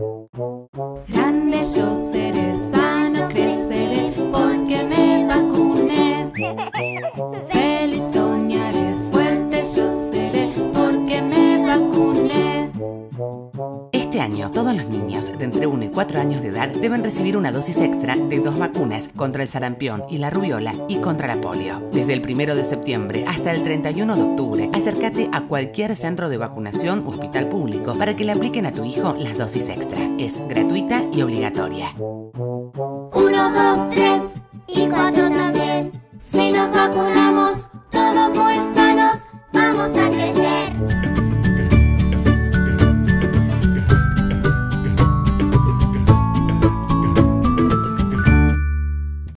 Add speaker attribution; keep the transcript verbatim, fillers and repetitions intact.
Speaker 1: Grande yo seré, sano creceré, porque me vacuné. Feliz soñaré, fuerte yo seré, porque me vacuné.
Speaker 2: Este año, todos los niños de entre uno y cuatro años de edad deben recibir una dosis extra de dos vacunas contra el sarampión y la rubiola y contra la polio. Desde el primero de septiembre hasta el treinta y uno de octubre, acércate a cualquier centro de vacunación o hospital público para que le apliquen a tu hijo las dosis extra. Es gratuita y obligatoria.
Speaker 1: Uno, dos, tres y cuatro también. Si nos vacunamos